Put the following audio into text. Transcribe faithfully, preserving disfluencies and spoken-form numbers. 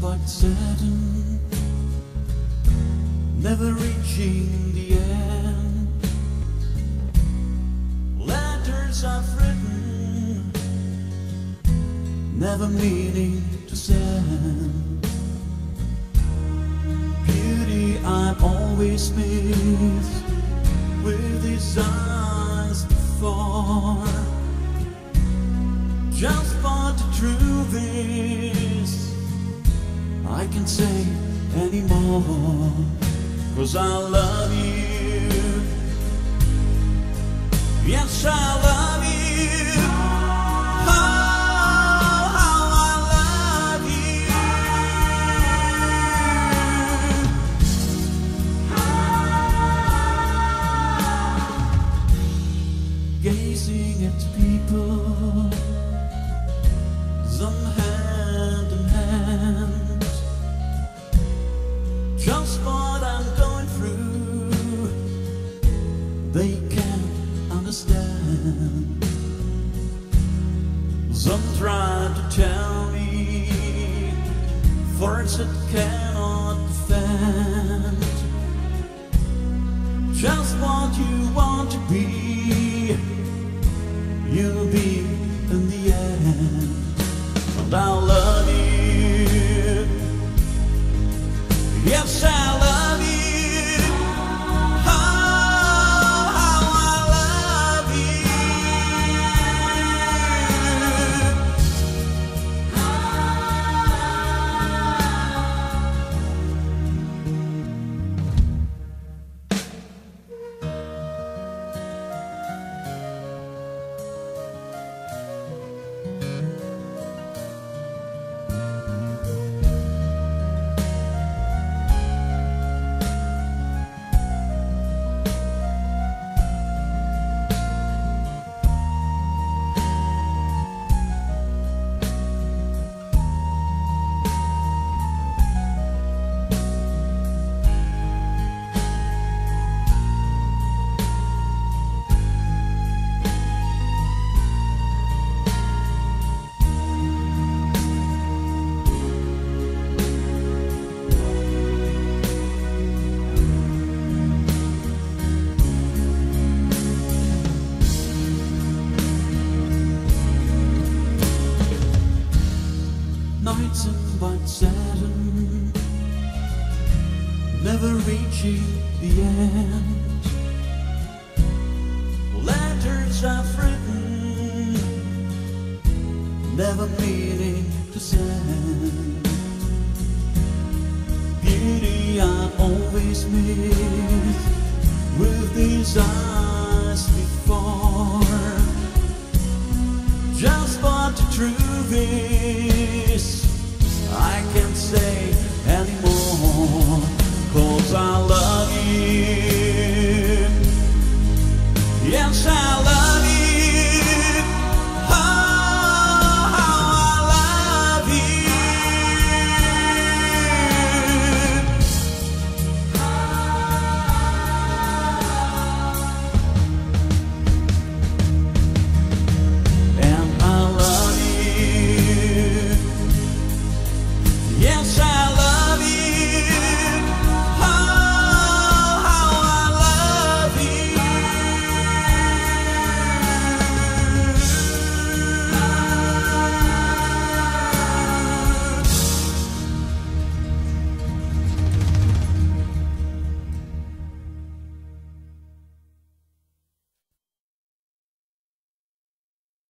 but certain, never reaching the end. Letters I've written, never meaning to send. Beauty I've always missed with these eyes before. Just what the truth is, I can't say anymore, 'cause I love you. Yes, I love you. Oh, how I love you. Gazing at people, some hand in hand, just what I'm going through, they can't understand. Some try to tell me words that cannot defend. Just what you want to be, you'll be in the end. And I love you. Yes, I love you. Oh, how I love nights in white satin, never reaching the end. Letters I've written, never meaning to send. Beauty I've always missed with these eyes before. Just what the truth is, I can't say anymore, 'cause I love